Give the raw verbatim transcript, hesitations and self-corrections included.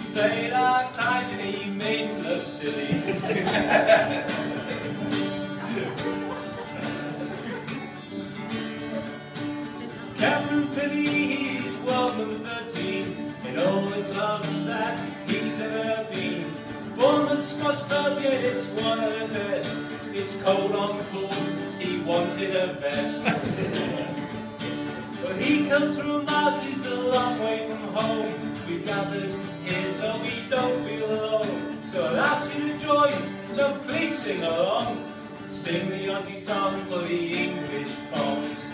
played our time and he made me look silly. Cameron Pilley, he's world number thirteen in all the clubs that he's ever been. Bournemouth Squash Club, yeah, it's one of the best. It's cold on court, he wanted a vest. But he comes from Mars, he's a long way from home. We've gathered here so we don't feel alone. So I'll ask you to join, so please sing along. Sing the Aussie song for the English poems.